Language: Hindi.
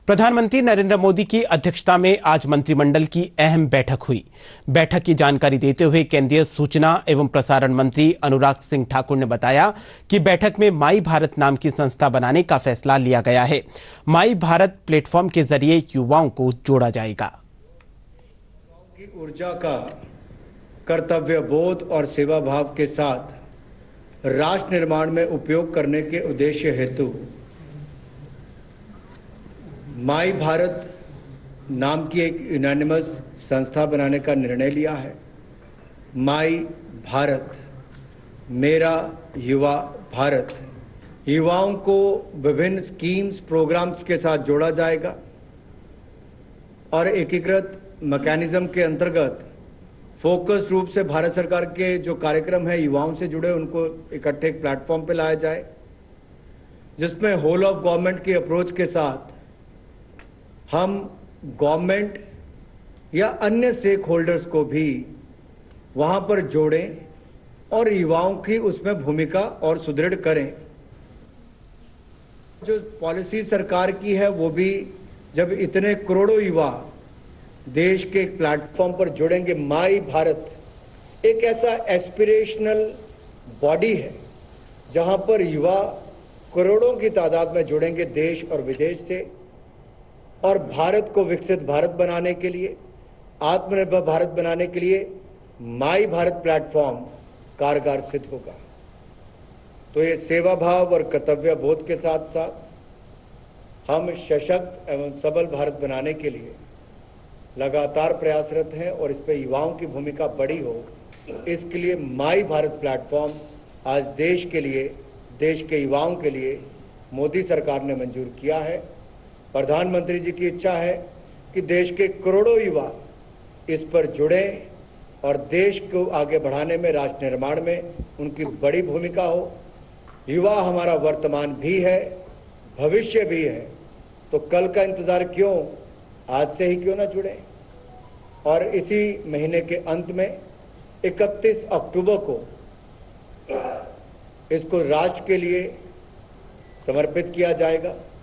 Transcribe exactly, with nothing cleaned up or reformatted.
प्रधानमंत्री नरेंद्र मोदी की अध्यक्षता में आज मंत्रिमंडल की अहम बैठक हुई। बैठक की जानकारी देते हुए केंद्रीय सूचना एवं प्रसारण मंत्री अनुराग सिंह ठाकुर ने बताया कि बैठक में माई भारत नाम की संस्था बनाने का फैसला लिया गया है। माई भारत प्लेटफॉर्म के जरिए युवाओं को जोड़ा जाएगा। की ऊर्जा का कर्तव्य बोध और सेवा भाव के साथ राष्ट्र निर्माण में उपयोग करने के उद्देश्य हेतु माई भारत नाम की एक यूनानिमस संस्था बनाने का निर्णय लिया है। माई भारत, मेरा युवा भारत, युवाओं को विभिन्न स्कीम्स प्रोग्राम्स के साथ जोड़ा जाएगा और एकीकृत मैकेनिज्म के अंतर्गत फोकस रूप से भारत सरकार के जो कार्यक्रम है युवाओं से जुड़े उनको इकट्ठे एक प्लेटफॉर्म पे लाया जाए, जिसमें होल ऑफ गवर्नमेंट की अप्रोच के साथ हम गवर्नमेंट या अन्य स्टेक होल्डर्स को भी वहां पर जोड़ें और युवाओं की उसमें भूमिका और सुदृढ़ करें। जो पॉलिसी सरकार की है वो भी जब इतने करोड़ों युवा देश के एक प्लेटफॉर्म पर जुड़ेंगे, माई भारत एक ऐसा एस्पिरेशनल बॉडी है जहां पर युवा करोड़ों की तादाद में जुड़ेंगे देश और विदेश से, और भारत को विकसित भारत बनाने के लिए, आत्मनिर्भर भारत बनाने के लिए माई भारत प्लेटफॉर्म कारगर सिद्ध होगा। तो ये सेवा भाव और कर्तव्य बोध के साथ साथ हम सशक्त एवं सबल भारत बनाने के लिए लगातार प्रयासरत हैं और इस पर युवाओं की भूमिका बड़ी हो, इसके लिए माई भारत प्लेटफॉर्म आज देश के लिए, देश के युवाओं के लिए मोदी सरकार ने मंजूर किया है। प्रधानमंत्री जी की इच्छा है कि देश के करोड़ों युवा इस पर जुड़ें और देश को आगे बढ़ाने में, राष्ट्र निर्माण में उनकी बड़ी भूमिका हो। युवा हमारा वर्तमान भी है, भविष्य भी है, तो कल का इंतजार क्यों, आज से ही क्यों ना जुड़े। और इसी महीने के अंत में इकतीस अक्टूबर को इसको राष्ट्र के लिए समर्पित किया जाएगा।